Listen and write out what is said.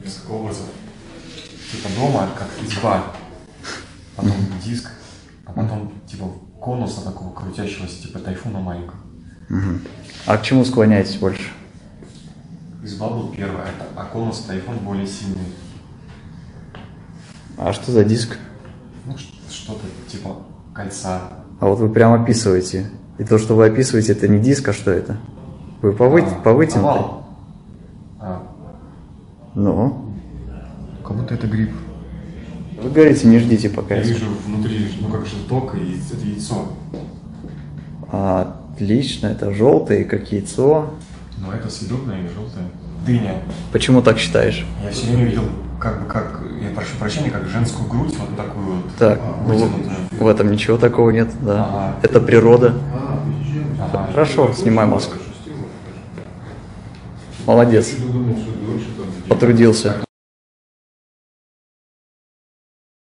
несколько образов. Типа дома, как изба, потом диск, а потом типа конуса такого крутящегося, типа тайфуна маленького. А к чему склоняетесь больше? Изба был первый, а конус тайфун более сильный. А что за диск? Ну, что-то типа кольца. А вот вы прям описываете. И то, что вы описываете, это не диск, а что это? Вы повытянуты? Овал. Ну? Как будто это гриб. Вы говорите, не ждите пока. Я вижу внутри, ну как желток, и это яйцо. Отлично, это желтое, как яйцо. Но это съедобное или желтое? Дыня. Почему так считаешь? Я все время видел, я прошу прощения, как женскую грудь, вот такую вот. Так, вытянутую. в этом ничего такого нет, да. Ага. Это природа. Ага. Хорошо, снимай маску. Молодец. Потрудился.